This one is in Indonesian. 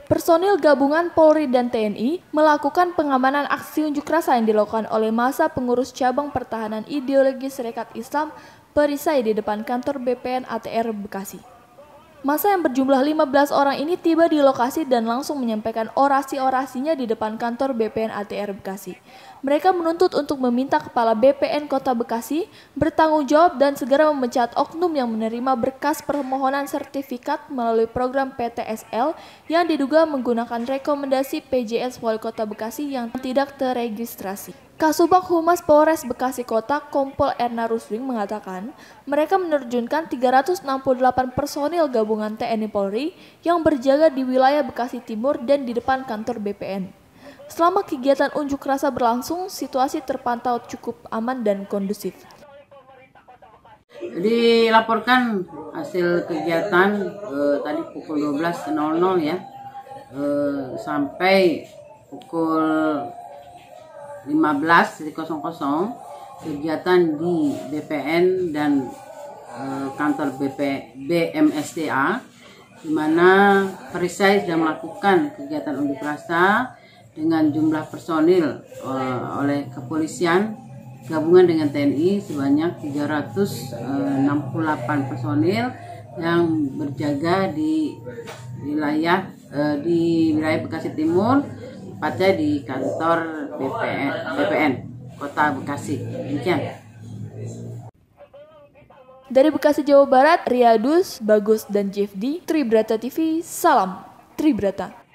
Personil gabungan Polri dan TNI melakukan pengamanan aksi unjuk rasa yang dilakukan oleh massa pengurus cabang pertahanan ideologi Serikat Islam Perisai di depan kantor BPN ATR Bekasi. Massa yang berjumlah 15 orang ini tiba di lokasi dan langsung menyampaikan orasi-orasinya di depan kantor BPN ATR Bekasi. Mereka menuntut untuk meminta Kepala BPN Kota Bekasi bertanggung jawab dan segera memecat oknum yang menerima berkas permohonan sertifikat melalui program PTSL yang diduga menggunakan rekomendasi PJS Wali Kota Bekasi yang tidak terregistrasi. Kasubag Humas Polres Bekasi Kota Kompol Erna Ruswing mengatakan mereka menerjunkan 368 personil gabungan TNI Polri yang berjaga di wilayah Bekasi Timur dan di depan kantor BPN. Selama kegiatan unjuk rasa berlangsung, situasi terpantau cukup aman dan kondusif. Dilaporkan hasil kegiatan tadi pukul 12.00 ya, sampai pukul 15.00 kegiatan di BPN dan kantor BMSDA, di mana Perisai sudah melakukan kegiatan unjuk rasa dengan jumlah personil oleh kepolisian gabungan dengan TNI sebanyak 368 personil yang berjaga di wilayah Bekasi Timur, tepatnya di kantor BPN Kota Bekasi. Demikian. Dari Bekasi, Jawa Barat, Riyadus, Bagus, dan Jefdi, Tribrata TV, salam Tribrata.